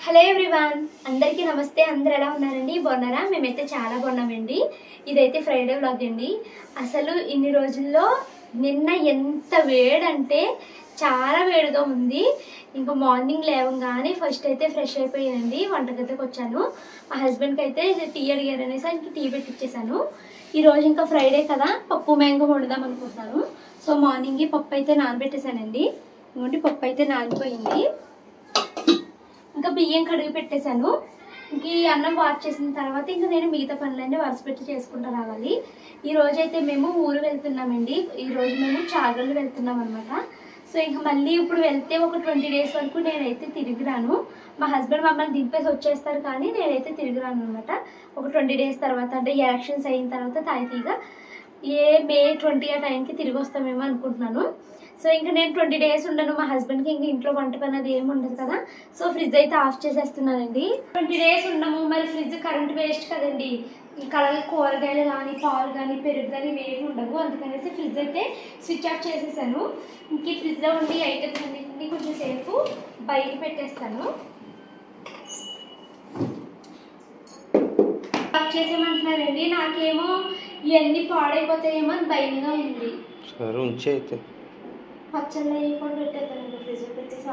Hello everyone, అందరికీ నమస్తే. అందరు ఎలా ఉన్నారండి? బాగున్నారా? మేమైతే చాలా బాగున్నామండి. ఇదైతే ఫ్రైడే వ్లాగ్ అండి. అసలు ఇన్ని రోజుల్లో నిన్న ఎంత వేడంటే చాలా వేడిగా ఉంది. ఇంకా మార్నింగ్ లేవగానే ఫస్ట్ అయితే ఫ్రెష్ అయిపోయానండి. వంటగదికి వచ్చాను. మా హస్బెండ్కి అయితే టీ అడిగారు అనేసి ఆయనకి టీ పెట్టించేసాను. ఈరోజు ఇంకా ఫ్రైడే కదా, పప్పు మ్యాంగో వండుదాం అనుకుంటున్నాను. సో మార్నింగ్ పప్పు అయితే నానబెట్టేసానండి. ఇంకోటి పప్పు అయితే నానిపోయింది. ఇంకా బియ్యం కడిగి పెట్టేశాను. ఇంక ఈ అన్నం వాష్ చేసిన తర్వాత ఇంకా నేను మిగతా పనులన్నీ వరుస పెట్టి చేసుకుంటూ రావాలి. ఈ రోజు అయితే మేము ఊరు వెళ్తున్నామండి. ఈరోజు మేము చాగళ్ళు వెళ్తున్నాం అనమాట. సో ఇంకా మళ్ళీ ఇప్పుడు వెళ్తే ఒక 20 days వరకు నేనైతే తిరిగి రాను. మా హస్బెండ్ మమ్మల్ని దింపేసి వచ్చేస్తారు, కానీ నేనైతే తిరిగి రాను అనమాట. ఒక 20 days తర్వాత, అంటే ఎలక్షన్స్ అయిన తర్వాత తాయితీగా May 20 ఆ టైంకి తిరిగి వస్తామేమో అనుకుంటున్నాను. సో ఇంకా నేను 20 days ఉండను. మా హస్బెండ్కి ఇంకా ఇంట్లో వంట పని అది ఏమి ఉండదు కదా. సో ఫ్రిడ్జ్ అయితే ఆఫ్ చేసేస్తున్నానండి. 20 days ఉండము, మరి ఫ్రిడ్జ్ కరెంట్ వేస్ట్ కదండి. ఇంకా అలాగే కూరగాయలు కానీ, పాలు కానీ, పెరుగు కానీ ఏమి ఉండవు. అందుకనేసి ఫ్రిడ్జ్ అయితే స్విచ్ ఆఫ్ చేసేసాను. ఇంక ఈ ఫ్రిడ్జ్లో ఉండి ఐటమ్స్ అన్నింటినీ కొంచెం సేపు బయట పెట్టేస్తాను. ఆఫ్ చేసేయమంటున్నారండి. నాకేమో ఇవన్నీ పాడైపోతాయేమో అని భయంగా ఉంది. సరే ఉంచే అయితే పచ్చళ్ళు వేయకుండా పెట్టేద్దాం. ఫ్రిడ్జ్ పెట్టేసి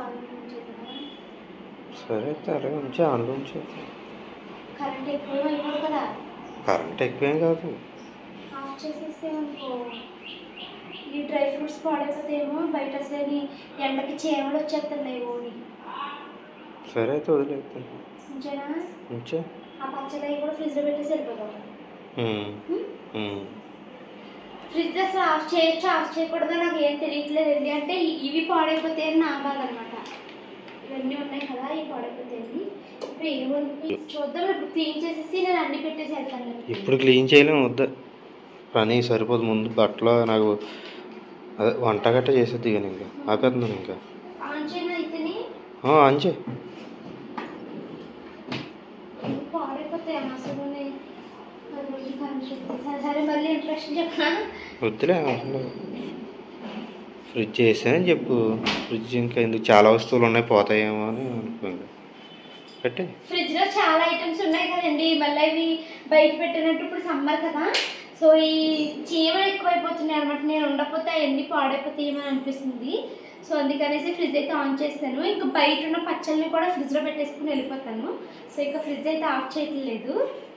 సరే సరే ఉంచే ఆన్లో ఉంచే. కరెంట్ ఎక్కువ అయిపోదు కదా. కరెంట్ ఎక్కువేం కాదు. ఆఫ్ చేసేస్తే అనుకో ఈ డ్రై ఫ్రూట్స్ పాడైపోతాయేమో. బయట అసలు ఎండకి చేమలు వచ్చేస్తున్నాయి ఓని. సరే అయితే వదిలేస్తాను. ఉంచేనా? ఉంచే. ఆ పచ్చళ్ళు అవి కూడా ఫ్రిడ్జ్లో పెట్టేసి వెళ్ళిపోతాం. ఫ్రిడ్జ్ అసలు ఆఫ్ చేయొచ్చు, ఆఫ్ చేయకూడదు నాకు ఏం తెలియట్లేదండి. అంటే ఇవి పాడైపోతాయని నా బాధ అనమాట. ఇవన్నీ ఉన్నాయి కదా, ఇవి పాడైపోతాయని. ఇప్పుడు ఏమనుకు చూద్దాం. ఇప్పుడు క్లీన్ చేసేసి నేను అన్ని పెట్టేసి వెళ్తాను. ఇప్పుడు క్లీన్ చేయలేము, వద్దా పని సరిపోదు. ముందు బట్టలు నాకు అదే వంట గట్ట చేసేది. కానీ ఇంకా ఆపేస్తున్నాను. ఇంకా ఆన్ చేయను అయితేనే అంచే పాడైపోతాయి అసలు. సరే మళ్ళీ ఇంట్రెస్ట్ చెప్పనా? వద్దులే అసలు. ఫ్రిడ్జ్ వేసానని చెప్పు. ఫ్రిడ్జ్ ఇంకా ఎందుకు, చాలా వస్తువులు ఉన్నాయి, పోతాయేమో అని అనుకోండి. పెట్టే. ఫ్రిడ్జ్లో చాలా ఐటమ్స్ ఉన్నాయి కదండి. మళ్ళీ అవి బయట పెట్టినట్టు ఇప్పుడు సమ్మర్ కదా. సో ఈ చీమలు ఎక్కువైపోతున్నాయి అనమాట. నేను ఉండకపోతే అవన్నీ పాడైపోతాయేమో అనిపిస్తుంది. సో అందుకనేసి ఫ్రిడ్జ్ అయితే ఆన్ చేస్తాను. ఇంకా బయట ఉన్న పచ్చళ్ళని కూడా ఫ్రిడ్జ్లో పెట్టేసుకుని వెళ్ళిపోతాను. సో ఇంకా ఫ్రిడ్జ్ అయితే ఆఫ్ చేయట్లేదు.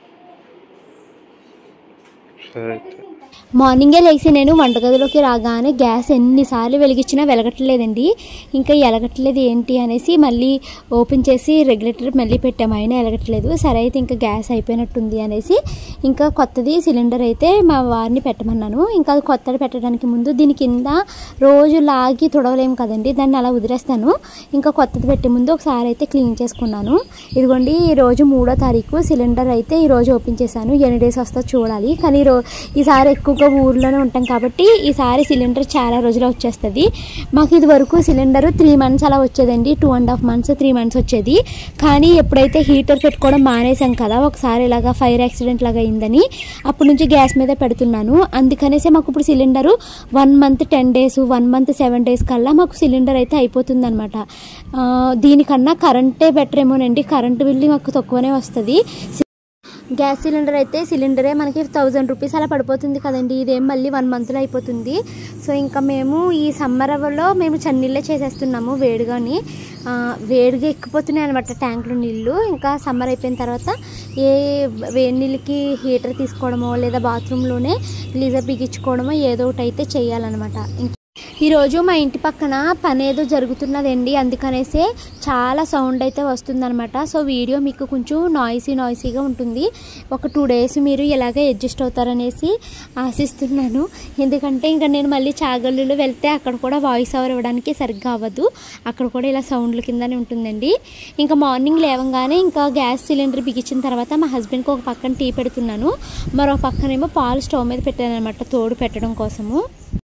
మార్నింగే లేచి నేను వంటగదిలోకి రాగానే గ్యాస్ ఎన్నిసార్లు వెలిగించినా వెలగట్లేదండి. ఇంకా ఎలగట్లేదు ఏంటి అనేసి మళ్ళీ ఓపెన్ చేసి రెగ్యులేటర్ మళ్ళీ పెట్టాము, అయినా ఎలగట్లేదు. సరే అయితే ఇంకా గ్యాస్ అయిపోయినట్టుంది అనేసి ఇంకా కొత్తది సిలిండర్ అయితే మా వారిని పెట్టమన్నాను. ఇంకా అది కొత్తది పెట్టడానికి ముందు దీని కింద రోజు లాగి తుడవలేము కదండి, దాన్ని అలా వదిలేస్తాను. ఇంకా కొత్తది పెట్టే ముందు ఒకసారి అయితే క్లీన్ చేసుకున్నాను. ఇదిగోండి, ఈరోజు 3వ తారీఖు సిలిండర్ అయితే ఈరోజు ఓపెన్ చేశాను. ఎన్ని డేస్ వస్తుందో చూడాలి. కానీ ఈసారి ఎక్కువగా ఊర్లోనే ఉంటాం కాబట్టి ఈసారి సిలిండర్ చాలా రోజులు వచ్చేస్తుంది. మాకు ఇది వరకు సిలిండర్ 3 months అలా వచ్చేదండి. 2.5 months 3 months వచ్చేది. కానీ ఎప్పుడైతే హీటర్ పెట్టుకోవడం మానేసాం కదా, ఒకసారి ఇలాగా ఫైర్ యాక్సిడెంట్ లాగా అయిందని, అప్పటి నుంచి గ్యాస్ మీద పెడుతున్నాను. అందుకనేసి మాకు ఇప్పుడు cylinder 1 month 10 days 1 month 7 days కల్లా మాకు సిలిండర్ అయితే అయిపోతుంది అనమాట. దీనికన్నా కరెంటే బెటర్ ఏమోనండి. కరెంటు బిల్లు మాకు తక్కువనే వస్తుంది. గ్యాస్ సిలిండర్ అయితే సిలిండరే మనకి 1000 rupees అలా పడిపోతుంది కదండి. ఇదేం మళ్ళీ 1 monthలో అయిపోతుంది. సో ఇంకా మేము ఈ సమ్మర్లో మేము చన్నీళ్ళే చేసేస్తున్నాము. వేడిగాని వేడిగా ఎక్కిపోతున్నాయి అనమాట ట్యాంకులో నీళ్ళు. ఇంకా సమ్మర్ అయిపోయిన తర్వాత ఏ వేడి నీళ్ళకి హీటర్ తీసుకోవడమో లేదా బాత్రూంలోనే గీజర్ బిగించుకోవడమో ఏదో ఒకటి అయితే చేయాలన్నమాట. ఈరోజు మా ఇంటి పక్కన పని ఏదో జరుగుతున్నదండి. అందుకనేసే చాలా సౌండ్ అయితే వస్తుందన్నమాట. సో వీడియో మీకు కొంచెం నాయిసీగా ఉంటుంది. ఒక 2 days మీరు ఇలాగే అడ్జస్ట్ అవుతారనేసి ఆశిస్తున్నాను. ఎందుకంటే ఇంకా నేను మళ్ళీ చాగళ్ళు వెళ్తే అక్కడ కూడా వాయిస్ ఓవర్ ఇవ్వడానికి సరిగ్గా అవ్వదు. అక్కడ కూడా ఇలా సౌండ్ల కిందనే ఉంటుందండి. ఇంకా మార్నింగ్ లేవగానే ఇంకా గ్యాస్ సిలిండర్ బిగించిన తర్వాత మా హస్బెండ్కి ఒక పక్కన టీ పెడుతున్నాను, మరో పక్కనేమో పాలు స్టవ్ మీద పెట్టాను అనమాట తోడు పెట్టడం కోసము.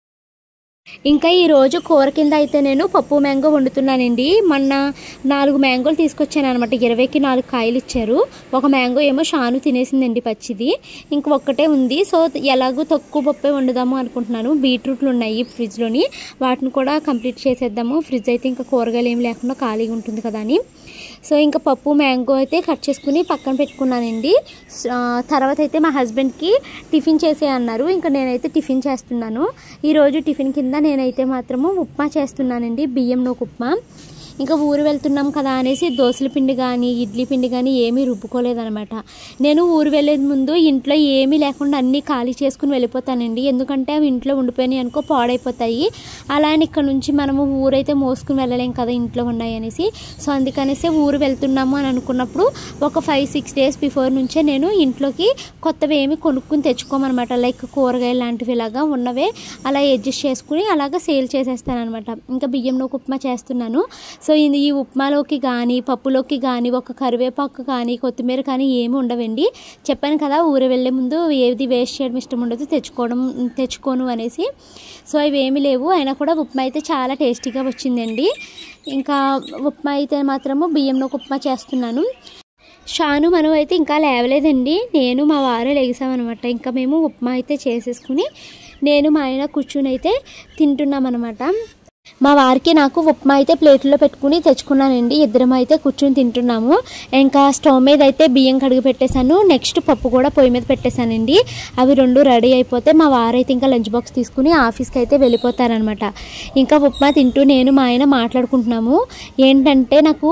ఇంకా ఈరోజు కూర కింద అయితే నేను పప్పు మ్యాంగో వండుతున్నానండి. మొన్న 4 మ్యాంగోలు తీసుకొచ్చాను అనమాట. 20కి 4 కాయలు ఇచ్చారు. ఒక మ్యాంగో ఏమో షాను తినేసిందండి పచ్చిది, ఇంక ఒక్కటే ఉంది. సో ఎలాగో తక్కువ పప్పే వండుదాము అనుకుంటున్నాను. బీట్రూట్లు ఉన్నాయి ఫ్రిడ్జ్లోని, వాటిని కూడా కంప్లీట్ చేసేద్దాము. ఫ్రిడ్జ్ అయితే ఇంకా కూరగాయలు ఏమి లేకుండా ఖాళీగా ఉంటుంది కదా అని. సో ఇంకా పప్పు మ్యాంగో అయితే కట్ చేసుకుని పక్కన పెట్టుకున్నానండి. తర్వాత అయితే మా హస్బెండ్కి టిఫిన్ చేసే అన్నారు. ఇంకా నేనైతే టిఫిన్ చేస్తున్నాను. ఈరోజు టిఫిన్ కింద నేనైతే మాత్రము ఉప్మా చేస్తున్నానండి, బియ్యం నూక ఉప్మా. ఇంకా ఊరు వెళ్తున్నాం కదా అనేసి దోశల పిండి కానీ ఇడ్లీ పిండి కానీ ఏమీ రుబ్బుకోలేదనమాట. నేను ఊరు వెళ్ళే ముందు ఇంట్లో ఏమీ లేకుండా అన్నీ ఖాళీ చేసుకుని వెళ్ళిపోతానండి. ఎందుకంటే అవి ఇంట్లో ఉండిపోయినాయి అనుకో పాడైపోతాయి. అలా అని ఇక్కడ నుంచి మనము ఊరైతే మోసుకుని వెళ్ళలేం కదా ఇంట్లో ఉన్నాయి అనేసి. సో అందుకనేసి ఊరు వెళ్తున్నాము అని అనుకున్నప్పుడు ఒక 5-6 డేస్ బిఫోర్ నుంచే నేను ఇంట్లోకి కొత్తవి ఏమి కొనుక్కుని తెచ్చుకోమన్నమాట. లైక్ కూరగాయలు లాంటివి ఇలాగా ఉన్నవే అలా అడ్జస్ట్ చేసుకుని అలాగా సేల్ చేసేస్తాను అనమాట. ఇంకా బియ్యం నూక ఉప్మా చేస్తున్నాను. సో ఈ ఉప్మాలోకి కానీ పప్పులోకి కానీ ఒక కరివేపాకు కానీ కొత్తిమీర కానీ ఏమి ఉండవండి. చెప్పాను కదా ఊరు వెళ్ళే ముందు ఏది వేస్ట్ చేయడం ఇష్టం ఉండదు, తెచ్చుకోను అనేసి. సో ఇవి ఏమీ లేవు, అయినా కూడా ఉప్మా అయితే చాలా టేస్టీగా వచ్చిందండి. ఇంకా ఉప్మా అయితే మాత్రము బియ్యం నూక ఉప్మా చేస్తున్నాను. షాను మనం అయితే ఇంకా లేవలేదండి. నేను మా వారు లెగిసామన్నమాట. ఇంకా మేము ఉప్మా అయితే చేసేసుకుని నేను మా ఆయన కూర్చుని అయితే తింటున్నామన్నమాట. మా వారికి నాకు ఉప్మా అయితే ప్లేట్లో పెట్టుకుని తెచ్చుకున్నానండి. ఇద్దరం అయితే కూర్చుని తింటున్నాము. ఇంకా స్టవ్ మీద అయితే బియ్యం కడిగి పెట్టేశాను. నెక్స్ట్ పప్పు కూడా పొయ్యి మీద పెట్టేశానండి. అవి రెండు రెడీ అయిపోతే మా వారైతే ఇంకా లంచ్ బాక్స్ తీసుకుని ఆఫీస్కి అయితే వెళ్ళిపోతారనమాట. ఇంకా ఉప్మా తింటూ నేను మా ఆయన మాట్లాడుకుంటున్నాము. ఏంటంటే నాకు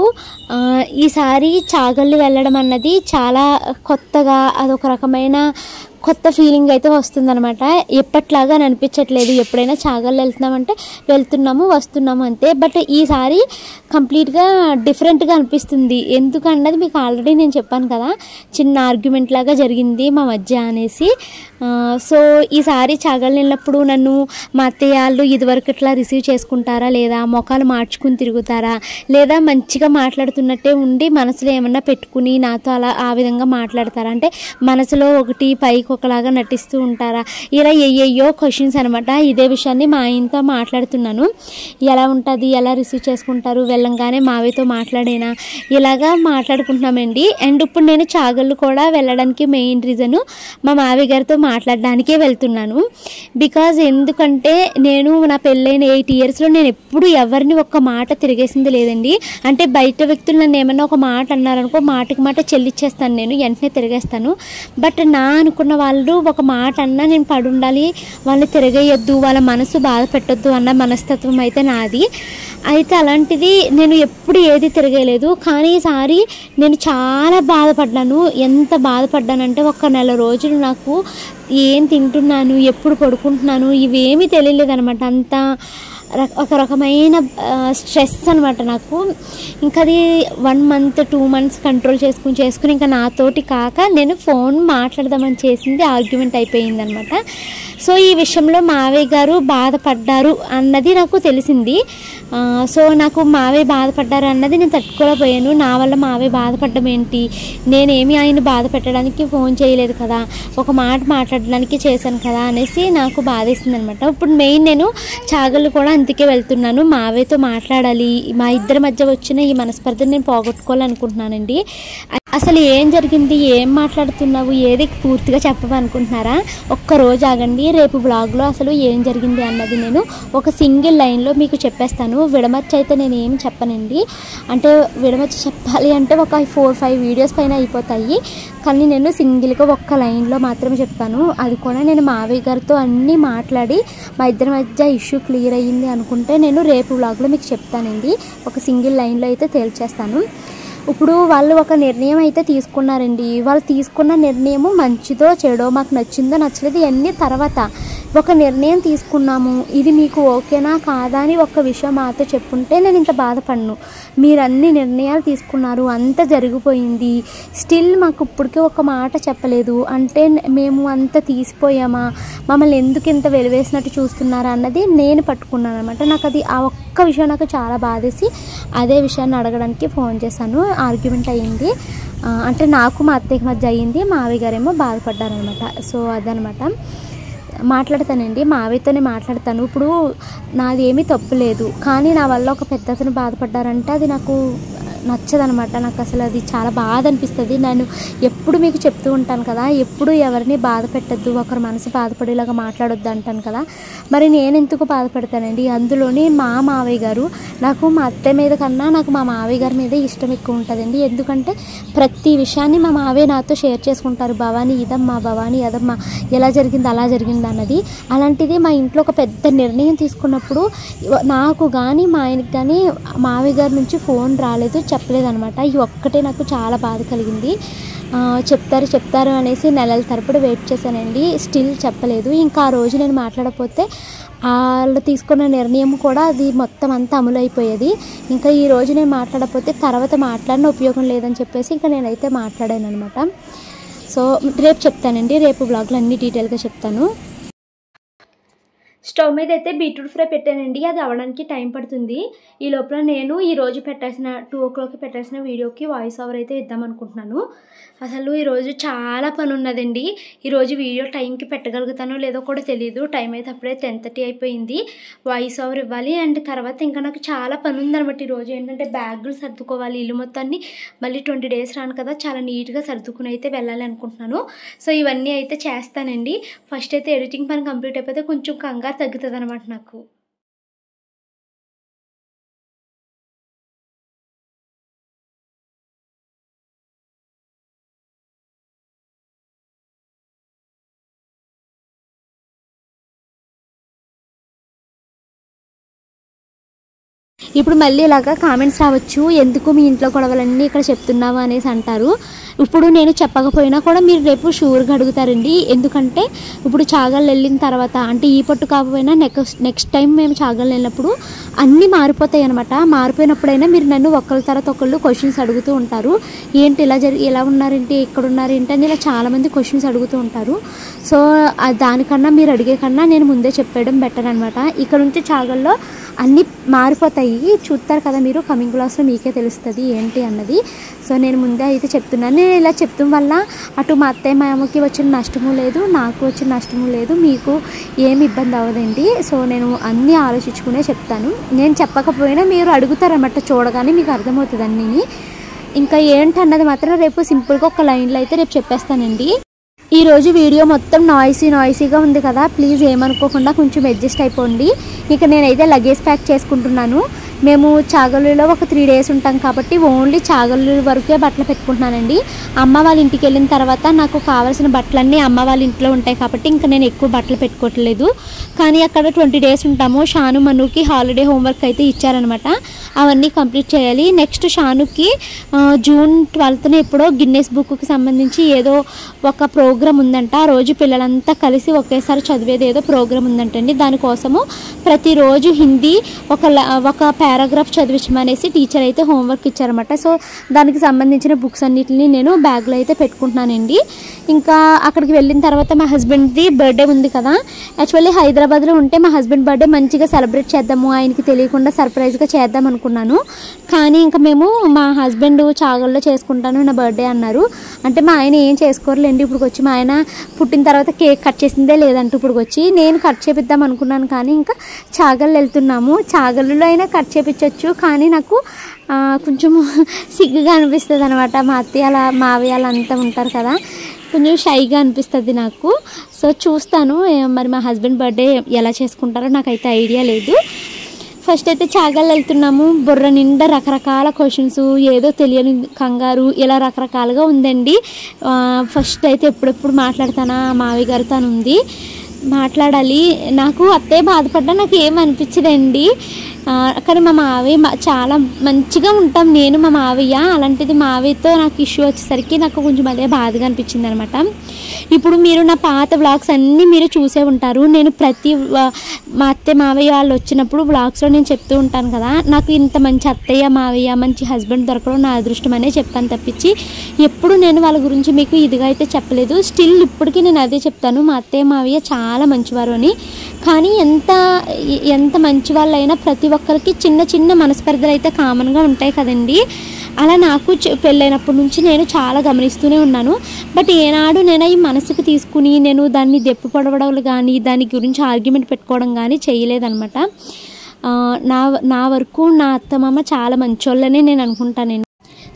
ఈసారి చాగళ్ళు వెళ్ళడం అన్నది చాలా కొత్తగా, అదొక రకమైన కొత్త ఫీలింగ్ అయితే వస్తుందన్నమాట. ఎప్పట్లాగా అనిపించట్లేదు. ఎప్పుడైనా చాగళ్ళు వెళ్తున్నామంటే వెళ్తున్నాము వస్తున్నాము అంతే. బట్ ఈసారి కంప్లీట్గా డిఫరెంట్గా అనిపిస్తుంది. ఎందుకన్నది మీకు ఆల్రెడీ నేను చెప్పాను కదా, చిన్న ఆర్గ్యుమెంట్ లాగా జరిగింది మా మధ్య అనేసి. సో ఈసారి చాగళ్ళు వెళ్ళినప్పుడు నన్ను మా అత్తయ్య వాళ్ళు ఇదివరకు ఇట్లా రిసీవ్ చేసుకుంటారా లేదా, మొఖాలు మార్చుకుని తిరుగుతారా, లేదా మంచిగా మాట్లాడుతున్నట్టే ఉండి మనసులో ఏమన్నా పెట్టుకుని నాతో అలా ఆ విధంగా మాట్లాడతారా, అంటే మనసులో ఒకటి పైకి ఒకలాగా నటిస్తూ ఉంటారా, ఇలా ఏయ్యో క్వశ్చన్స్ అనమాట. ఇదే విషయాన్ని మా ఆయనతో మాట్లాడుతున్నాను. ఎలా ఉంటుంది, ఎలా రిసీవ్ చేసుకుంటారు, వెళ్ళంగానే మావితో మాట్లాడేనా, ఇలాగా మాట్లాడుకుంటున్నామండి. అండ్ ఇప్పుడు నేను చాగళ్ళు కూడా వెళ్ళడానికి మెయిన్ రీజను మా మావి గారితో మాట్లాడడానికే వెళ్తున్నాను. బికాజ్ ఎందుకంటే నేను నా పెళ్ళైన 8 ఇయర్స్లో నేను ఎప్పుడు ఎవరిని ఒక్క మాట తిరిగేసింది లేదండి. అంటే బయట వ్యక్తులు నన్ను ఏమన్నా ఒక మాట అన్నారనుకో మాటకి మాట చెల్లిచ్చేస్తాను, నేను వెంటనే తిరిగేస్తాను. బట్ నా అనుకున్న వాళ్ళు ఒక మాట అన్నా నేను పడి ఉండాలి, వాళ్ళని తిరగేయొద్దు, వాళ్ళ మనసు బాధ పెట్టొద్దు అన్న మనస్తత్వం అయితే నాది. అయితే అలాంటిది నేను ఎప్పుడు ఏది తిరగలేదు. కానీ ఈసారి నేను చాలా బాధపడ్డాను. ఎంత బాధపడ్డానంటే ఒక నెల రోజులు నాకు ఏం తింటున్నాను, ఎప్పుడు పడుకుంటున్నాను, ఇవేమీ తెలియలేదు అనమాట. అంతా ఒక రకమైన స్ట్రెస్ అనమాట నాకు. ఇంకా అది 1 month 2 months కంట్రోల్ చేసుకుని ఇంకా నాతోటి కాక నేను ఫోన్ మాట్లాడదామని చేసింది ఆర్గ్యుమెంట్ అయిపోయింది అనమాట. సో ఈ విషయంలో మావయ్య గారు బాధపడ్డారు అన్నది నాకు తెలిసింది. సో నాకు మావయ్య బాధపడ్డారు అన్నది నేను తట్టుకోలేకపోయాను. నా వల్ల మావయ్య బాధపడ్డం ఏంటి, నేనేమి ఆయన బాధ పెట్టడానికి ఫోన్ చేయలేదు కదా, ఒక మాట మాట్లాడడానికి చేశాను కదా అనేసి నాకు బాధేసింది అనమాట. ఇప్పుడు మెయిన్ నేను చాగళ్ళు కూడా అందుకే వెళ్తున్నాను. మావయ్యతో మాట్లాడాలి, మా ఇద్దరి మధ్య వచ్చిన ఈ మనస్పర్ధని నేను పోగొట్టుకోవాలనుకుంటున్నానండి. అసలు ఏం జరిగింది, ఏం మాట్లాడుతున్నావు, ఏది పూర్తిగా చెప్పవనుకుంటున్నారా? ఒక్కరోజు ఆగండి, రేపు వ్లాగ్లో అసలు ఏం జరిగింది అన్నది నేను ఒక సింగిల్ లైన్లో మీకు చెప్పేస్తాను. విడమర్చి అయితే నేను ఏం చెప్పనండి. అంటే విడమర్చి చెప్పాలి అంటే ఒక 4-5 వీడియోస్ పైన అయిపోతాయి. కానీ నేను సింగిల్గా ఒక్క లైన్లో మాత్రమే చెప్తాను. అది కూడా నేను మావయ్య గారితో అన్నీ మాట్లాడి మా ఇద్దరి మధ్య ఇష్యూ క్లియర్ అయ్యింది అనుకుంటే నేను రేపు వ్లాగ్లో మీకు చెప్తానండి. ఒక సింగిల్ లైన్లో అయితే తేల్చేస్తాను. ఇప్పుడు వాళ్ళు ఒక నిర్ణయం అయితే తీసుకున్నారండి. వాళ్ళు తీసుకున్న నిర్ణయము మంచిదో చెడో, మాకు నచ్చిందో నచ్చలేదు ఇవన్నీ తర్వాత. ఒక నిర్ణయం తీసుకున్నాము, ఇది మీకు ఓకేనా కాదా అని ఒక్క విషయం మాతో చెప్పుంటే నేను ఇంత బాధపడను. మీరు అన్ని నిర్ణయాలు తీసుకున్నారు, అంత జరిగిపోయింది, స్టిల్ మాకు ఇప్పటికీ ఒక మాట చెప్పలేదు అంటే మేము అంత తీసిపోయామా, మమ్మల్ని ఎందుకు ఇంత వెలివేసినట్టు చూస్తున్నారా అన్నది నేను పట్టుకున్నాను అనమాట. నాకు అది ఆ ఒక్క విషయం నాకు చాలా బాధేసి అదే విషయాన్ని అడగడానికి ఫోన్ చేశాను. ఆర్గ్యుమెంట్ అయ్యింది, అంటే నాకు మా అత్తయ్యకి మధ్య అయ్యింది. మావయ్య గారేమో బాధపడ్డారనమాట. సో అదనమాట. మాట్లాడతానండి, మావయ్యతోనే మాట్లాడతాను. ఇప్పుడు నాది ఏమీ తప్పు లేదు, కానీ నా వల్ల ఒక పెద్ద అతను బాధపడ్డారంటే అది నాకు నచ్చదనమాట. నాకు అసలు అది చాలా బాధ అనిపిస్తుంది. నేను ఎప్పుడు మీకు చెప్తూ ఉంటాను కదా, ఎప్పుడు ఎవరిని బాధ పెట్టద్దు, ఒకరి మనసు బాధపడేలాగా మాట్లాడొద్దు అంటాను కదా. మరి నేను ఎందుకు బాధపడతానండి? అందులోని మా మావయ్య గారు, నాకు మా అత్తయ్య మీద కన్నా నాకు మా మావయ్య గారి మీదే ఇష్టం ఎక్కువ ఉంటుందండి. ఎందుకంటే ప్రతి విషయాన్ని మా మావయ్య నాతో షేర్ చేసుకుంటారు. భవానీ ఇదమ్మా, భవానీ అదమ్మా, ఎలా జరిగింది అలా జరిగింది అన్నది. అలాంటిది మా ఇంట్లో ఒక పెద్ద నిర్ణయం తీసుకున్నప్పుడు నాకు కానీ మా ఆయనకి కానీ మావయ్య గారి నుంచి ఫోన్ రాలేదు, చెప్పలేదనమాట. ఇది ఒక్కటే నాకు చాలా బాధ కలిగింది. చెప్తారు అనేసి నెలల తరపుడు వెయిట్ చేశానండి, స్టిల్ చెప్పలేదు. ఇంకా ఆ రోజు నేను మాట్లాడకపోతే వాళ్ళు తీసుకున్న నిర్ణయం కూడా అది మొత్తం అంతా అమలు అయిపోయేది. ఇంకా ఈ రోజు నేను మాట్లాడకపోతే తర్వాత మాట్లాడిన ఉపయోగం లేదని చెప్పేసి ఇంకా నేనైతే మాట్లాడాను అనమాట. సో రేపు చెప్తానండి, రేపు బ్లాగ్లో అన్ని డీటెయిల్గా చెప్తాను. స్టవ్ మీద అయితే బీట్రూట్ ఫ్రై పెట్టానండి, అది అవ్వడానికి టైం పడుతుంది. ఈ లోపల నేను ఈరోజు పెట్టాల్సిన 2 o'clock పెట్టాల్సిన వీడియోకి వాయిస్ ఓవర్ అయితే ఇద్దామనుకుంటున్నాను. అసలు ఈరోజు చాలా పని ఉన్నదండి. ఈరోజు వీడియో టైంకి పెట్టగలుగుతానో లేదో కూడా తెలియదు. టైం అయితే అప్పుడే 10:30 అయిపోయింది. వాయిస్ ఓవర్ ఇవ్వాలి అండ్ తర్వాత ఇంకా నాకు చాలా పని ఉందనమాట. ఈరోజు ఏంటంటే బ్యాగులు సర్దుకోవాలి, ఇల్లు మొత్తాన్ని మళ్ళీ 20 days రాను కదా, చాలా నీట్గా సర్దుకుని అయితే వెళ్ళాలి అనుకుంటున్నాను. సో ఇవన్నీ అయితే చేస్తానండి. ఫస్ట్ అయితే ఎడిటింగ్ పని కంప్లీట్ అయిపోతే కొంచెం కంగారు తగ్గుతుంది అనమాట నాకు. ఇప్పుడు మళ్ళీ ఇలాగా కామెంట్స్ రావచ్చు, ఎందుకు మీ ఇంట్లో గొడవలన్నీ ఇక్కడ చెప్తున్నావు అనేసి అంటారు. ఇప్పుడు నేను చెప్పకపోయినా కూడా మీరు రేపు షూర్గా అడుగుతారండి. ఎందుకంటే ఇప్పుడు చాగళ్ళు వెళ్ళిన తర్వాత, అంటే ఈ పట్టు కాకపోయినా నెక్స్ట్ టైం మేము చాగళ్ళు వెళ్ళినప్పుడు అన్నీ మారిపోతాయి అనమాట. మారిపోయినప్పుడైనా మీరు నన్ను ఒకళ్ళ తర్వాత ఒకళ్ళు క్వశ్చన్స్ అడుగుతూ ఉంటారు. ఏంటి ఇలా ఉన్నారేంటి, ఇక్కడ ఉన్నారేంటి అని ఇలా చాలామంది క్వశ్చన్స్ అడుగుతూ ఉంటారు. సో దానికన్నా మీరు అడిగే కన్నా నేను ముందే చెప్పేయడం బెటర్ అనమాట. ఇక్కడ నుంచి చాగల్లో అన్నీ మారిపోతాయి, చూస్తారు కదా మీరు. కమింగ్ క్లాస్లో మీకే తెలుస్తుంది ఏంటి అన్నది. సో నేను ముందే అయితే చెప్తున్నాను. నేను ఇలా చెప్తాం వల్ల అటు మా అత్తయ్య మామకి వచ్చిన నష్టము లేదు, నాకు వచ్చిన నష్టము లేదు, మీకు ఏమి ఇబ్బంది అవ్వదండి. సో నేను అన్నీ ఆలోచించుకునే చెప్తాను. నేను చెప్పకపోయినా మీరు అడుగుతారన్నమాట, చూడగానే మీకు అర్థమవుతుంది అన్నీ. ఇంకా ఏంటన్నది మాత్రం రేపు సింపుల్గా ఒక లైన్లో అయితే రేపు చెప్పేస్తానండి. ఈరోజు వీడియో మొత్తం నాయిసీగా ఉంది కదా, ప్లీజ్ ఏమనుకోకుండా కొంచెం అడ్జస్ట్ అయిపోండి. ఇక నేనైతే లగేజ్ ప్యాక్ చేసుకుంటున్నాను. మేము చాగల్లులో ఒక 3 days ఉంటాం కాబట్టి ఓన్లీ చాగల్లు వరకే బట్టలు పెట్టుకుంటున్నానండి. అమ్మ వాళ్ళ ఇంటికి వెళ్ళిన తర్వాత నాకు కావాల్సిన బట్టలన్నీ అమ్మ వాళ్ళ ఇంట్లో ఉంటాయి కాబట్టి ఇంకా నేను ఎక్కువ బట్టలు పెట్టుకోవట్లేదు. కానీ అక్కడ 20 days ఉంటాము. షాను మనుకి హాలిడే హోంవర్క్ అయితే ఇచ్చారనమాట, అవన్నీ కంప్లీట్ చేయాలి. నెక్స్ట్ షానుకి June 12th ఎప్పుడో గిన్నెస్ బుక్కి సంబంధించి ఏదో ఒక ప్రోగ్రామ్ ఉందంట. ఆ రోజు పిల్లలంతా కలిసి ఒకేసారి చదివేది ఏదో ప్రోగ్రామ్ ఉందంటండి. దానికోసము ప్రతిరోజు హిందీ ఒక పారాగ్రాఫ్ చదివించమనేసి టీచర్ అయితే హోంవర్క్ ఇచ్చారన్నమాట. సో దానికి సంబంధించిన బుక్స్ అన్నిటిని నేను బ్యాగ్లో అయితే పెట్టుకుంటున్నానండి. ఇంకా అక్కడికి వెళ్ళిన తర్వాత మా హస్బెండ్ది బర్త్డే ఉంది కదా, యాక్చువల్లీ హైదరాబాద్లో ఉంటే మా హస్బెండ్ బర్త్డే మంచిగా సెలబ్రేట్ చేద్దాము, ఆయనకి తెలియకుండా సర్ప్రైజ్గా చేద్దాం అనుకున్నాను. కానీ ఇంకా మేము మా హస్బెండ్ చాగల్లో చేసుకుంటాను నా బర్త్డే అన్నారు. అంటే మా ఆయన ఏం చేసుకోరులేండి. ఇప్పుడు వచ్చి మా ఆయన పుట్టిన తర్వాత కేక్ కట్ చేసిందే లేదంటూ ఇప్పుడు వచ్చి నేను కట్ చేపిద్దాం అనుకున్నాను. కానీ ఇంకా చాగళ్ళు వెళ్తున్నాము, చాగళ్ళలో అయినా కట్ చేపించవచ్చు. కానీ నాకు కొంచెం సిగ్గుగా అనిపిస్తుంది అనమాట. మా అత్తయ్య అలా మావయ్య అలా అంతా ఉంటారు కదా, కొంచెం షైగా అనిపిస్తుంది నాకు. సో చూస్తాను మరి మా హస్బెండ్ బర్త్డే ఎలా చేసుకుంటారో నాకైతే ఐడియా లేదు. ఫస్ట్ అయితే చాగళ్ళు వెళ్తున్నాము. బుర్ర నిండా రకరకాల క్వశ్చన్స్, ఏదో తెలియని కంగారు, ఇలా రకరకాలుగా ఉందండి. ఫస్ట్ అయితే ఎప్పుడెప్పుడు మాట్లాడతానా మావయ్య గారితో ఉంది, మాట్లాడాలి. నాకు అత్తయ్య బాధపడ్డా నాకు ఏమనిపించదండి. కానీ మా మావయ్య చాలా మంచిగా ఉంటాం నేను మా మావయ్య. అలాంటిది మావయ్యతో నాకు ఇష్యూ వచ్చేసరికి నాకు కొంచెం అదే బాధగా అనిపించింది అనమాట. ఇప్పుడు మీరు నా పాత వ్లాగ్స్ అన్నీ మీరు చూసే ఉంటారు. నేను మా అత్తయ్య మావయ్య వాళ్ళు వచ్చినప్పుడు వ్లాగ్స్లో నేను చెప్తూ ఉంటాను కదా, నాకు ఇంత మంచి అత్తయ్య మావయ్య మంచి హస్బెండ్ దొరకడం నా అదృష్టం అనే చెప్పాను తప్పించి ఎప్పుడు నేను వాళ్ళ గురించి మీకు ఇదిగా అయితే చెప్పలేదు. స్టిల్ ఇప్పటికీ నేను అదే చెప్తాను, మా అత్తయ్య మావయ్య చాలా మంచివారు అని. కానీ ఎంత మంచి వాళ్ళైనా ప్రతి ఒక్కరికి చిన్న చిన్న మనస్పర్ధలు అయితే కామన్గా ఉంటాయి కదండి. అలా నాకు పెళ్ళైనప్పటి నుంచి నేను చాలా గమనిస్తూనే ఉన్నాను. బట్ ఏనాడు నేను ఈ మనసుకు తీసుకుని నేను దాన్ని దెప్పు పడవడం కానీ దాని గురించి ఆర్గ్యుమెంట్ పెట్టుకోవడం కానీ చేయలేదన్నమాట. నా వరకు నా అత్తమామ చాలా మంచోళ్ళనే నేను అనుకుంటానండి.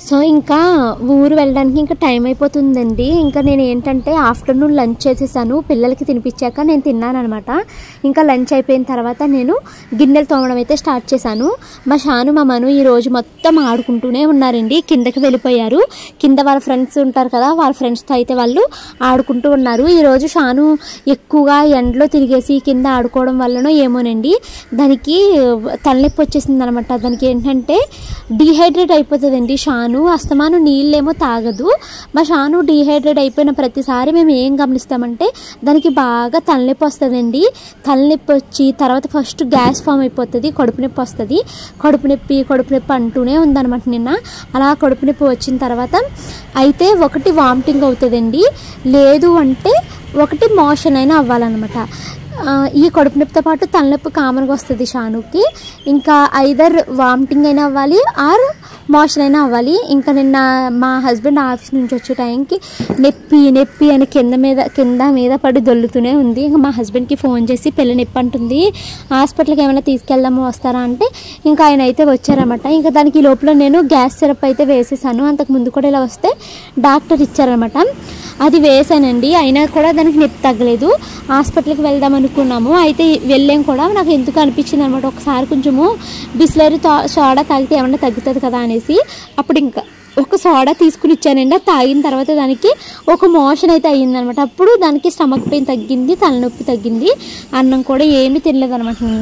సో ఇంకా ఊరు వెళ్ళడానికి ఇంకా టైం అయిపోతుందండి. ఇంకా నేను ఏంటంటే ఆఫ్టర్నూన్ లంచ్ చేసేసాను, పిల్లలకి తినిపించాక నేను తిన్నాను అనమాట. ఇంకా లంచ్ అయిపోయిన తర్వాత నేను గిన్నెలు తోమడం అయితే స్టార్ట్ చేశాను. మా షాను మా మను ఈరోజు మొత్తం ఆడుకుంటూనే ఉన్నారండి. కిందకి వెళ్ళిపోయారు, కింద వాళ్ళ ఫ్రెండ్స్ ఉంటారు కదా, వాళ్ళ ఫ్రెండ్స్తో అయితే వాళ్ళు ఆడుకుంటూ ఉన్నారు. ఈరోజు షాను ఎక్కువగా ఎండలో తిరిగేసి కింద ఆడుకోవడం వల్లనో ఏమోనండి దానికి తలనొప్పి వచ్చేసింది అనమాట. దానికి ఏంటంటే డీహైడ్రేట్ అయిపోతుందండి. షాను అస్తమాను నీళ్ళేమో తాగదు. మా షాను డీహైడ్రేట్ అయిపోయిన ప్రతిసారి మేము ఏం గమనిస్తామంటే దానికి బాగా తలనొప్పి వస్తుందండి. తలనొప్పి వచ్చి తర్వాత ఫస్ట్ గ్యాస్ ఫామ్ అయిపోతుంది, కడుపు నొప్పి వస్తుంది. కడుపు నొప్పి అంటూనే ఉందన్నమాట. నిన్న అలా కడుపు నొప్పి వచ్చిన తర్వాత అయితే ఒకటి వామిటింగ్ అవుతుందండి, లేదు అంటే ఒకటి మోషన్ అయినా అవ్వాలన్నమాట. ఈ కడుపు నొప్పితో పాటు తలనొప్పి కామన్గా వస్తుంది షానుకి. ఇంకా ఐదర్ వామిటింగ్ అయినా అవ్వాలి ఆర్ మోషన్ అయినా అవ్వాలి. ఇంకా నిన్న మా హస్బెండ్ ఆఫీస్ నుంచి వచ్చే టైంకి నొప్పి అని కింద మీద పడి దొల్లుతూనే ఉంది. ఇంకా మా హస్బెండ్కి ఫోన్ చేసి పెళ్ళి నొప్పి అంటుంది, హాస్పిటల్కి ఏమైనా తీసుకెళ్దాము వస్తారా అంటే ఇంకా ఆయన అయితే వచ్చారన్నమాట. ఇంకా దానికి లోపల నేను గ్యాస్ సిరప్ అయితే వేసేసాను. అంతకుముందు కూడా ఇలా వస్తే డాక్టర్ ఇచ్చారనమాట, అది వేసానండి. అయినా కూడా దానికి నొప్పి తగ్గలేదు. హాస్పిటల్కి వెళ్దాం అనుకున్నాము, అయితే వెళ్ళాం కూడా. నాకు ఎందుకు అనిపించింది అనమాట, ఒకసారి కొంచెము బిస్లరీ సోడా తాగితే ఏమన్నా తగ్గుతుంది కదా అనేసి అప్పుడు ఇంకా ఒక సోడా తీసుకుని ఇచ్చానండి. అది తాగిన తర్వాత దానికి ఒక మోషన్ అయితే అయ్యిందనమాట. అప్పుడు దానికి స్టమక్ పెయిన్ తగ్గింది, తలనొప్పి తగ్గింది. అన్నం కూడా ఏమీ తినలేదు అనమాట నిన్న.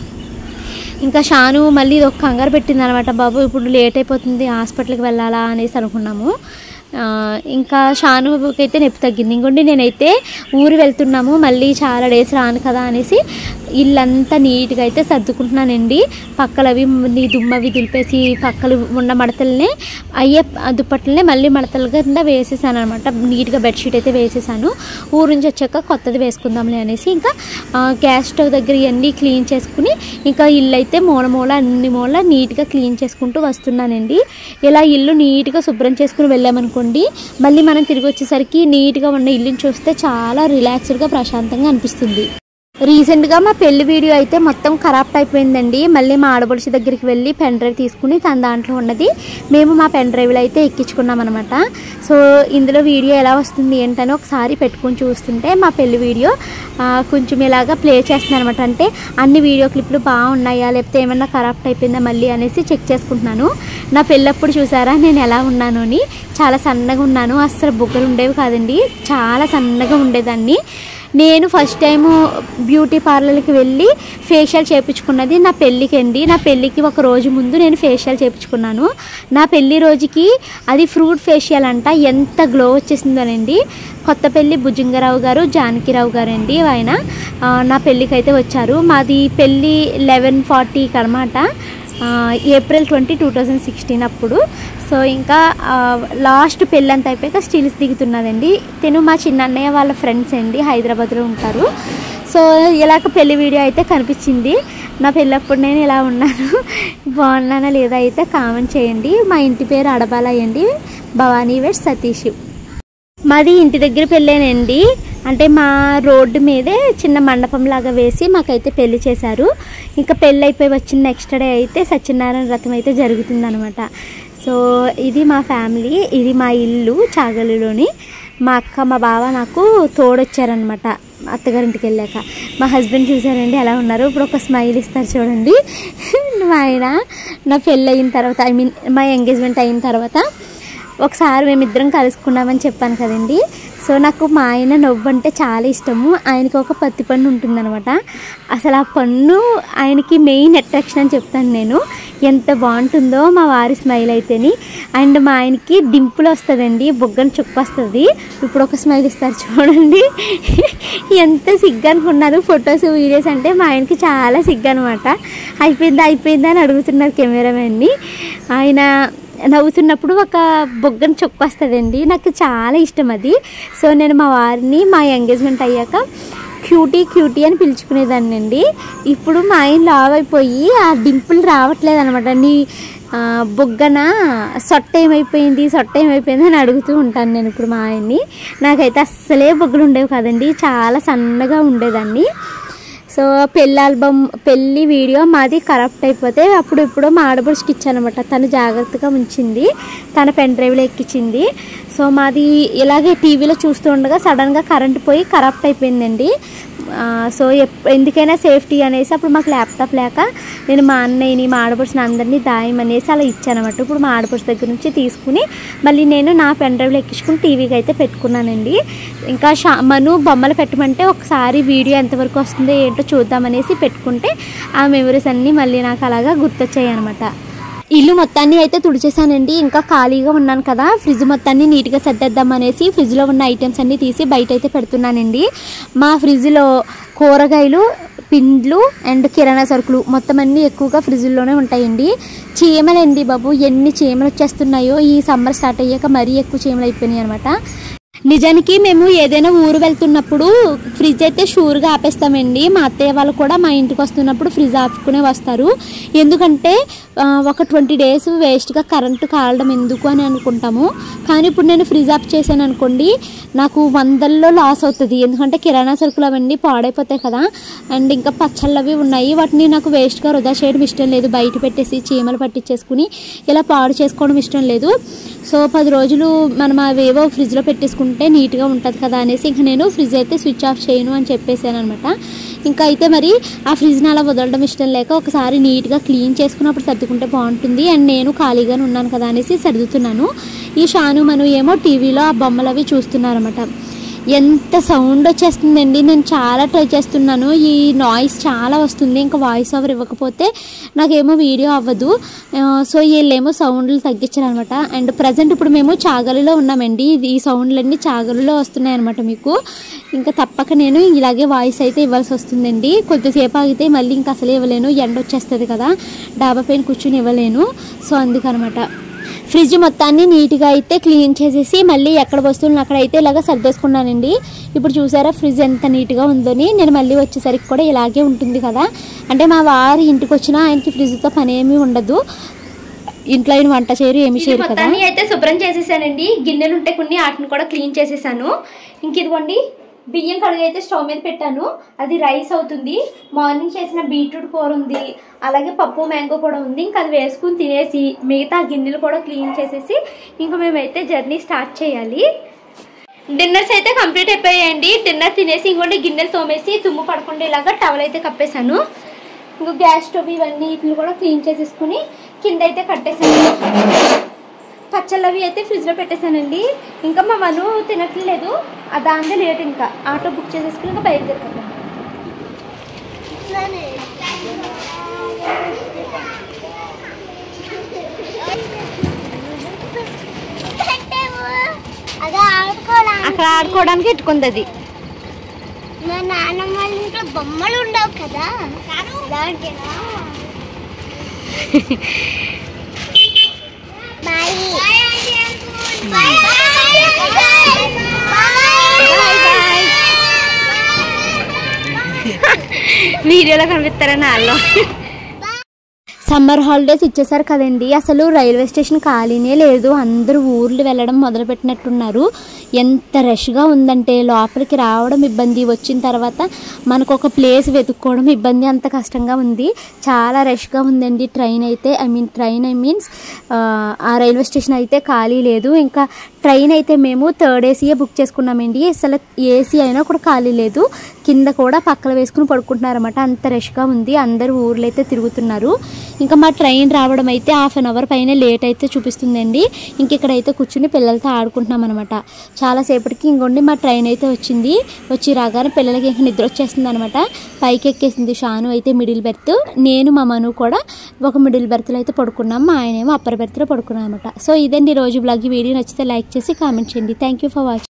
ఇంకా షాను మళ్ళీ ఇది ఒక కంగారు పెట్టింది అనమాట, బాబు ఇప్పుడు లేట్ అయిపోతుంది హాస్పిటల్కి వెళ్ళాలా అనేసి అనుకున్నాము. ఇంకా షానుకి అయితే నొప్పి తగ్గింది. ఇంకోండి నేనైతే ఊరు వెళ్తున్నాము, మళ్ళీ చాలా డేస్ రాను కదా అనేసి ఇల్లంతా నీట్గా అయితే సర్దుకుంటున్నానండి. పక్కలవి దుమ్మవి దులిపేసి పక్కలు ఉన్న మడతలనే అయ్యే దుప్పట్లనే మళ్ళీ మడతల కింద వేసేసాను అనమాట. నీట్గా బెడ్షీట్ అయితే వేసేసాను. ఊరు నుంచి వచ్చాక కొత్తది వేసుకుందాంలే అనేసి ఇంకా గ్యాస్ స్టవ్ దగ్గర ఇవన్నీ క్లీన్ చేసుకుని ఇంకా ఇల్లు అయితే అన్ని మూల నీట్గా క్లీన్ చేసుకుంటూ వస్తున్నానండి. ఇలా ఇల్లు నీట్గా శుభ్రం చేసుకుని వెళ్ళామనుకోండి, మళ్ళీ మనం తిరిగి వచ్చేసరికి నీట్గా ఉన్న ఇల్లుని చూస్తే చాలా రిలాక్స్డ్గా ప్రశాంతంగా అనిపిస్తుంది. రీసెంట్గా మా పెళ్లి వీడియో అయితే మొత్తం ఖరాబ్ అయిపోయిందండి. మళ్ళీ మా ఆడపడుచు దగ్గరికి వెళ్ళి పెన్ డ్రైవ్ తీసుకుని తన దాంట్లో ఉన్నది మేము మా పెన్ డ్రైవ్లో అయితే ఎక్కించుకున్నాం అనమాట. సో ఇందులో వీడియో ఎలా వస్తుంది ఏంటని ఒకసారి పెట్టుకుని చూస్తుంటే మా పెళ్లి వీడియో కొంచెం ఇలాగా ప్లే చేస్తున్నాను అనమాట. అంటే అన్ని వీడియో క్లిప్లు బాగున్నాయా లేకపోతే ఏమన్నా కరప్ట్ అయిపోయిందా మళ్ళీ అనేసి చెక్ చేసుకుంటున్నాను. నా పెళ్ళప్పుడు చూసారా నేను ఎలా ఉన్నాను అని, చాలా సన్నగా ఉన్నాను, అస్సలు బుగ్గలు ఉండేవి కాదండి, చాలా సన్నగా ఉండేదాన్ని. నేను ఫస్ట్ టైము బ్యూటీ పార్లర్కి వెళ్ళి ఫేషియల్ చేయించుకున్నది నా పెళ్ళికి అండి. నా పెళ్ళికి ఒక రోజు ముందు నేను ఫేషియల్ చేయించుకున్నాను. నా పెళ్ళి రోజుకి అది ఫ్రూట్ ఫేషియల్ అంట, ఎంత గ్లో వచ్చేసిందోనండి. కొత్తపల్లి భుజంగరావు గారు జానకిరావు గారు అండి ఆయన నా పెళ్ళికి అయితే వచ్చారు. మాది పెళ్ళి 11:40 అనమాట, April 20, 2016 అప్పుడు. సో ఇంకా లాస్ట్ పెళ్ళి అంతా అయిపోయాక స్టిల్స్ దిగుతున్నదండి. తిను మా చిన్న అన్నయ్య వాళ్ళ ఫ్రెండ్స్ అండి, హైదరాబాద్లో ఉంటారు. సో ఇలాగ పెళ్లి వీడియో అయితే కనిపించింది. నా పెళ్ళప్పుడు నేను ఇలా ఉన్నాను, బాగున్నానా లేదా అయితే కామెంట్ చేయండి. మా ఇంటి పేరు అడబాలయ్య అండి, భవానీ వెడ్స్ సతీష్. మాది ఇంటి దగ్గర పెళ్ళేనండి, అంటే మా రోడ్డు మీదే చిన్న మండపం లాగా వేసి మాకైతే పెళ్లి చేశారు. ఇంకా పెళ్ళి అయిపోయి వచ్చిన నెక్స్ట్ డే అయితే సత్యనారాయణ వ్రతం అయితే జరుగుతుందనమాట. సో ఇది మా ఫ్యామిలీ, ఇది మా ఇల్లు చాగలిలోని. మా అక్క మా బావ నాకు తోడొచ్చారనమాట అత్తగారింటికి వెళ్ళాక. మా హస్బెండ్ చూసారండి ఎలా ఉన్నారు, ఇప్పుడు ఒక స్మైల్ ఇస్తారు చూడండి. మా ఆయన నా పెళ్ళి అయిన తర్వాత మా ఎంగేజ్మెంట్ అయిన తర్వాత ఒకసారి మేమిద్దరం కలుసుకున్నామని చెప్పాను కదండి. సో నాకు మా ఆయన నవ్వు అంటే చాలా ఇష్టము. ఆయనకి ఒక పత్తి పన్ను ఉంటుందన్నమాట, అసలు ఆ పన్ను ఆయనకి మెయిన్ అట్రాక్షన్ అని చెప్తాను నేను. ఎంత బాగుంటుందో మా వారి స్మైల్ అయితేని. అండ్ మా ఆయనకి డింపుల్ వస్తుందండి, బొగ్గను చుక్క వస్తుంది. ఇప్పుడు ఒక స్మైల్ ఇస్తారు చూడండి, ఎంత సిగ్గు అనుకున్నారు. ఫొటోస్ వీడియోస్ అంటే మా ఆయనకి చాలా సిగ్గు అనమాట. అయిపోయిందా అని అడుగుతున్నారు కెమెరామెన్ని. ఆయన నవ్వుతున్నప్పుడు ఒక బొగ్గను చొక్క వస్తుందండి, నాకు చాలా ఇష్టం అది. సో నేను మా వారిని మా ఎంగేజ్మెంట్ అయ్యాక క్యూటీ అని పిలుచుకునేదాన్ని అండి. ఇప్పుడు మా ఆయన లావ్ అయిపోయి ఆ డింపుల్ రావట్లేదు అనమాట. నీ బొగ్గన సొట్ట ఏమైపోయింది అని అడుగుతూ ఉంటాను నేను ఇప్పుడు మా ఆయన్ని. నాకైతే అస్సలే బొగ్గలు ఉండేవి కాదండి, చాలా సన్నగా ఉండేదాన్ని. సో పెళ్ళి వీడియో మాది కరప్ట్ అయిపోతే అప్పుడు ఇప్పుడు మా ఆడబడుచుకి ఇచ్చానమాట. తను జాగ్రత్తగా ఉంచింది, తన పెన్ డ్రైవ్లో ఎక్కించింది. సో మాది ఇలాగే టీవీలో చూస్తూ ఉండగా సడన్గా కరెంట్ పోయి కరప్ట్ అయిపోయిందండి. సో ఎందుకైనా సేఫ్టీ అనేసి అప్పుడు మాకు ల్యాప్టాప్ లేక నేను మా అన్నయ్యని మా ఆడపడుచుని అందరినీ దాయమనేసి అలా ఇచ్చానమాట. ఇప్పుడు మా ఆడపడుచు దగ్గర నుంచి తీసుకుని మళ్ళీ నేను నా పెన్ డ్రైవ్లో ఎక్కించుకుని టీవీకి అయితే పెట్టుకున్నానండి. ఇంకా మను బొమ్మలు పెట్టమంటే ఒకసారి వీడియో ఎంతవరకు వస్తుందో ఏంటో చూద్దామనేసి పెట్టుకుంటే ఆ మెమరీస్ అన్నీ మళ్ళీ నాకు అలాగా గుర్తొచ్చాయి అనమాట. ఇల్లు మొత్తాన్ని అయితే తుడిచేసానండి. ఇంకా ఖాళీగా ఉన్నాను కదా, ఫ్రిడ్జ్ మొత్తాన్ని నీట్గా సర్దేద్దాం అనేసి ఫ్రిడ్జ్లో ఉన్న ఐటమ్స్ అన్నీ తీసి బయట అయితే పెడుతున్నానండి. మా ఫ్రిడ్జ్లో కూరగాయలు, పిండ్లు అండ్ కిరాణా సరుకులు మొత్తం అన్నీ ఎక్కువగా ఫ్రిడ్జ్లోనే ఉంటాయండి. చీమలండి బాబు, ఎన్ని చీమలు వచ్చేస్తున్నాయో ఈ సమ్మర్ స్టార్ట్ అయ్యాక మరీ ఎక్కువ చీమలు అయిపోయినాయి అనమాట. నిజానికి మేము ఏదైనా ఊరు వెళ్తున్నప్పుడు ఫ్రిడ్జ్ అయితే షూర్గా ఆపేస్తామండి. మా అత్తయ్య వాళ్ళు కూడా మా ఇంటికి వస్తున్నప్పుడు ఫ్రిడ్జ్ ఆపుకునే వస్తారు. ఎందుకంటే ఒక 20 days వేస్ట్గా కరెంటు కాలడం ఎందుకు అని అనుకుంటాము. కానీ ఇప్పుడు నేను ఫ్రిడ్జ్ ఆఫ్ చేశాను అనుకోండి, నాకు 100లో లాస్ అవుతుంది. ఎందుకంటే కిరాణా సరుకులు అవన్నీ పాడైపోతాయి కదా, అండ్ ఇంకా పచ్చళ్ళు అవి ఉన్నాయి. వాటిని నాకు వేస్ట్గా వృధా చేయడం ఇష్టం లేదు. బయట పెట్టేసి చీమలు పట్టించేసుకుని ఇలా పాడు చేసుకోవడం ఇష్టం లేదు. సో 10 రోజులు మనం అవేవో ఫ్రిడ్జ్లో పెట్టేసుకుంటే నీట్గా ఉంటుంది కదా అనేసి ఇంకా నేను ఫ్రిడ్జ్ అయితే స్విచ్ ఆఫ్ చేయను అని చెప్పేసాను అనమాట. ఇంకా అయితే మరి ఆ ఫ్రిడ్జ్ని అలా వదలడం ఇష్టం లేక ఒకసారి నీట్గా క్లీన్ చేసుకున్నప్పుడు సర్దుకుంటే బాగుంటుంది. అండ్ నేను ఖాళీగానే ఉన్నాను కదా అనేసి సర్దుతున్నాను. ఈ షాను మను ఏమో టీవీలో ఆ బొమ్మలు అవి చూస్తున్నారన్నమాట. ఎంత సౌండ్ వచ్చేస్తుందండి. నేను చాలా ట్రై చేస్తున్నాను, ఈ నాయిస్ చాలా వస్తుంది. ఇంకా వాయిస్ ఓవర్ ఇవ్వకపోతే నాకేమో వీడియో అవ్వదు. సో వీళ్ళేమో సౌండ్లు తగ్గించారనమాట. అండ్ ప్రజెంట్ ఇప్పుడు మేము చాగలిలో ఉన్నామండి. ఈ సౌండ్లన్నీ చాగలిలో వస్తున్నాయి అనమాట మీకు. ఇంకా తప్పక నేను ఇలాగే వాయిస్ అయితే ఇవ్వాల్సి వస్తుందండి. కొద్దిసేపు ఆగితే మళ్ళీ ఇంకా అసలే ఇవ్వలేను, ఎండ వచ్చేస్తుంది కదా, డాబా పైన కూర్చుని ఇవ్వలేను. సో అందుకనమాట ఫ్రిడ్జ్ మొత్తాన్ని నీట్గా అయితే క్లీన్ చేసేసి మళ్ళీ ఎక్కడ వస్తువులను అక్కడ అయితే ఇలాగ సర్దేసుకున్నానండి. ఇప్పుడు చూసారా ఫ్రిడ్జ్ ఎంత నీట్గా ఉందని. నేను మళ్ళీ వచ్చేసరికి కూడా ఇలాగే ఉంటుంది కదా, అంటే మా వారి ఇంటికి వచ్చినా ఆయనకి ఫ్రిడ్జ్తో పని ఏమీ ఉండదు. ఇంట్లో ఆయన వంట చేయరు, ఏమి చేయరు కదా. అయితే శుభ్రం చేసేసానండి. గిన్నెలు ఉంటే కొన్ని వాటిని కూడా క్లీన్ చేసేసాను. ఇంక ఇదిగోండి బియ్యం కడుగు అయితే స్టవ్ మీద పెట్టాను, అది రైస్ అవుతుంది. మార్నింగ్ చేసిన బీట్రూట్ కూర ఉంది, అలాగే పప్పు మ్యాంగో కూడా ఉంది. ఇంకా అది వేసుకుని తినేసి మిగతా గిన్నెలు కూడా క్లీన్ చేసేసి ఇంకా మేమైతే జర్నీ స్టార్ట్ చేయాలి. డిన్నర్స్ అయితే కంప్లీట్ అయిపోయాయండి. డిన్నర్ తినేసి ఇంకోటి గిన్నెలు తోమేసి తుమ్ము పడకుండా ఇలాగా టవల్ అయితే కప్పేశాను. ఇంకో గ్యాస్ స్టవ్ ఇవన్నీ వీటిని కూడా క్లీన్ చేసేసుకుని కింద అయితే కట్టేసాను. పచ్చళ్ళు అవి అయితే ఫ్రిడ్జ్లో పెట్టేశానండి. ఇంకా మా మను తినట్లేదు, దాంతో లేట్. ఇంకా ఆటో బుక్ చేసేసుకుని ఇంకా బయలుదేరిపోతాం. అక్కడ ఆడుకోవడానికి పెట్టుకుంది అది. మా నాన్నమ్మ వాళ్ళ ఇంట్లో బొమ్మలు ఉండవు కదా, వీడియోలో కనిపిస్తారని వాళ్ళు. సమ్మర్ హాలిడేస్ ఇచ్చేసారు కదండి, అసలు రైల్వే స్టేషన్ ఖాళీనే లేదు. అందరూ ఊర్లు వెళ్ళడం మొదలుపెట్టినట్టున్నారు. ఎంత రష్గా ఉందంటే లోపలికి రావడం ఇబ్బంది, వచ్చిన తర్వాత మనకు ఒక ప్లేస్ వెతుక్కోవడం ఇబ్బంది, అంత కష్టంగా ఉంది. చాలా రష్గా ఉందండి. ట్రైన్ మీన్స్ ఆ రైల్వే స్టేషన్ అయితే ఖాళీ లేదు. ఇంకా ట్రైన్ అయితే మేము 3rd AC బుక్ చేసుకున్నామండి. అసలు AC అయినా కూడా ఖాళీ లేదు. కింద కూడా పక్కన వేసుకుని పడుకుంటున్నారన్నమాట, అంత రష్గా ఉంది. అందరూ ఊర్లో అయితే తిరుగుతున్నారు. ఇంకా మా ట్రైన్ రావడం అయితే 1/2 hour పైన లేట్ అయితే చూపిస్తుందండి. ఇంక ఇక్కడైతే కూర్చుని పిల్లలతో ఆడుకుంటున్నాం అనమాట. చాలాసేపటికి ఇంకొండి మా ట్రైన్ అయితే వచ్చింది. వచ్చి రాగానే పిల్లలకి ఇంకా నిద్ర వచ్చేస్తుంది అనమాట. పైకి ఎక్కేసింది షాను అయితే మిడిల్ బెర్త్, నేను మా మను కూడా ఒక మిడిల్ బెర్త్లో అయితే పడుకున్నాం. మా ఆయన ఏమో అప్పర్ బెర్త్లో పడుకున్నాం అనమాట. సో ఇదండి రోజు బ్లాగ్. వీడియో నచ్చితే లైక్ చేసి కామెంట్ చేయండి. Thank you for watching.